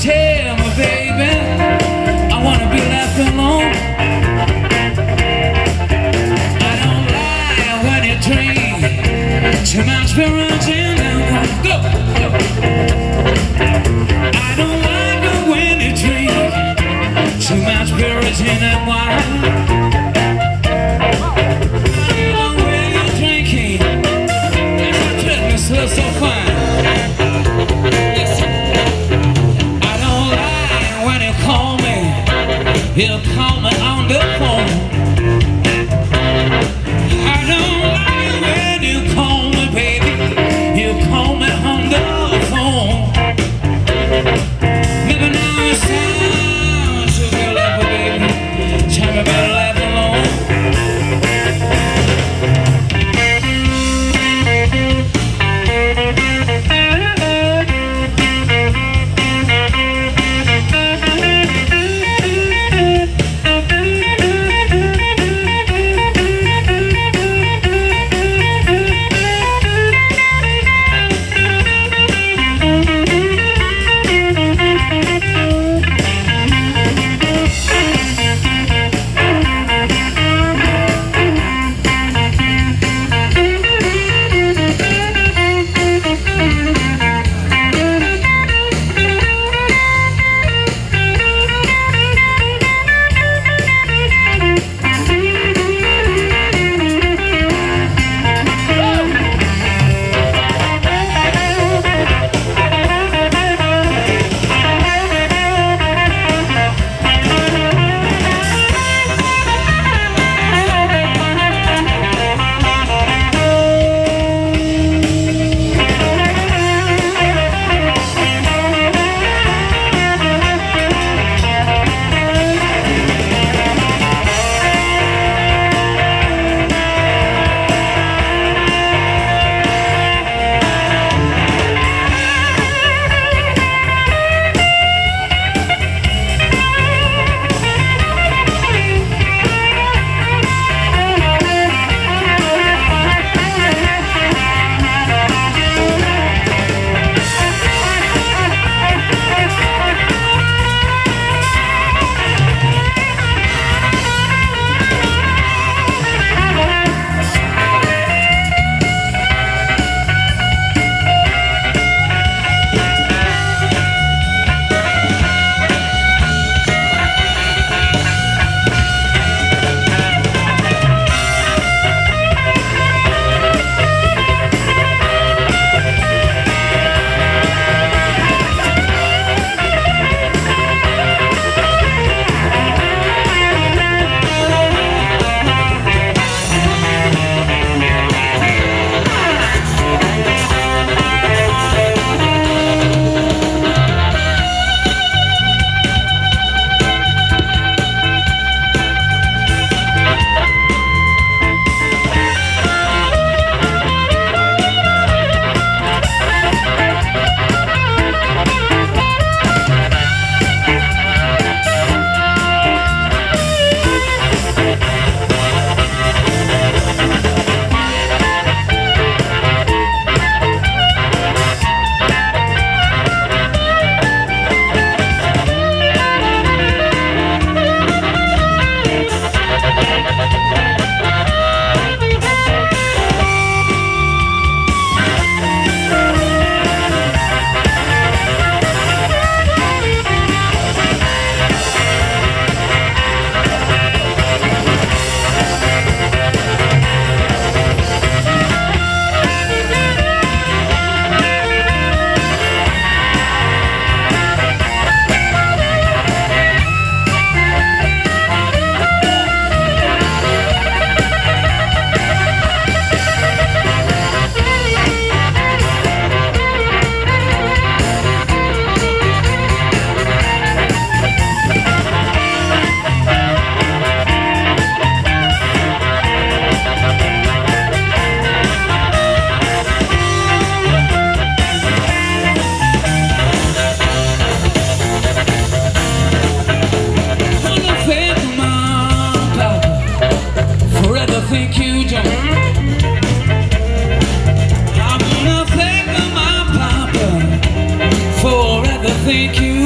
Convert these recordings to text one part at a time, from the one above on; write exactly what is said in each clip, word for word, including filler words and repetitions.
Tell me, baby, I wanna be left alone. I don't lie when you drink too much spirits in and wine. Go, go. I don't like it when you drink too much spirits in and wine. When you're drinking, it's a goodness, looks so fine. He'll call me on the phone. I don't like when you call me, baby. You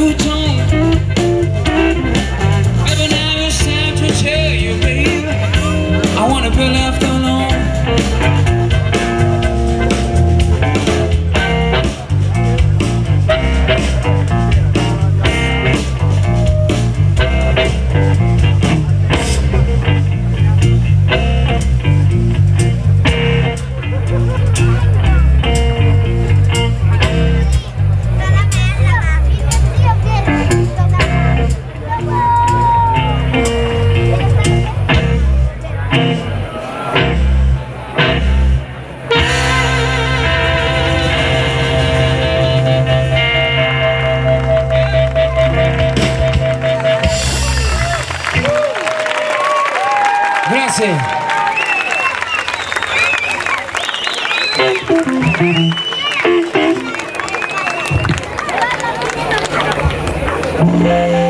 good tone. Baby, now it's time to tell you, baby, I wanna be left alone. Grazie.